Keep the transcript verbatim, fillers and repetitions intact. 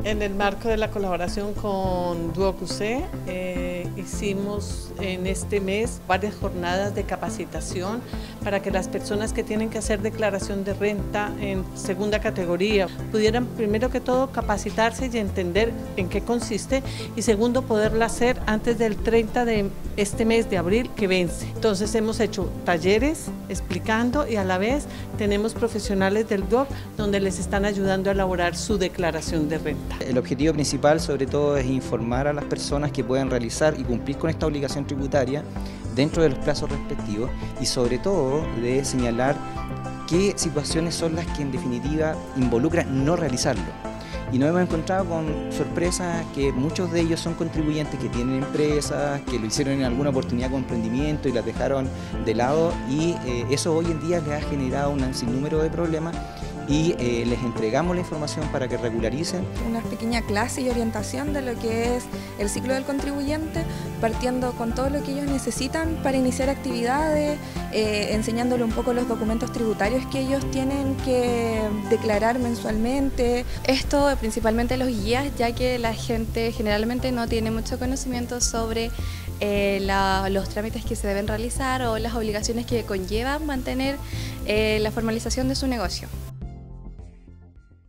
En el marco de la colaboración con DuoQC, eh, hicimos en este mes varias jornadas de capacitación para que las personas que tienen que hacer declaración de renta en segunda categoría pudieran primero que todo capacitarse y entender en qué consiste, y segundo poderla hacer antes del treinta de este mes de abril que vence. Entonces hemos hecho talleres explicando y a la vez tenemos profesionales del D U O C donde les están ayudando a elaborar su declaración de renta. El objetivo principal sobre todo es informar a las personas que puedan realizar y cumplir con esta obligación tributaria dentro de los plazos respectivos, y sobre todo de señalar qué situaciones son las que en definitiva involucran no realizarlo. Y nos hemos encontrado con sorpresas que muchos de ellos son contribuyentes que tienen empresas, que lo hicieron en alguna oportunidad con emprendimiento y las dejaron de lado, y eh, eso hoy en día les ha generado un sinnúmero de problemas, y eh, les entregamos la información para que regularicen. Una pequeña clase y orientación de lo que es el ciclo del contribuyente, partiendo con todo lo que ellos necesitan para iniciar actividades, eh, enseñándole un poco los documentos tributarios que ellos tienen que declarar mensualmente. Esto principalmente los guías, ya que la gente generalmente no tiene mucho conocimiento sobre eh, la, los trámites que se deben realizar o las obligaciones que conlleva mantener eh, la formalización de su negocio.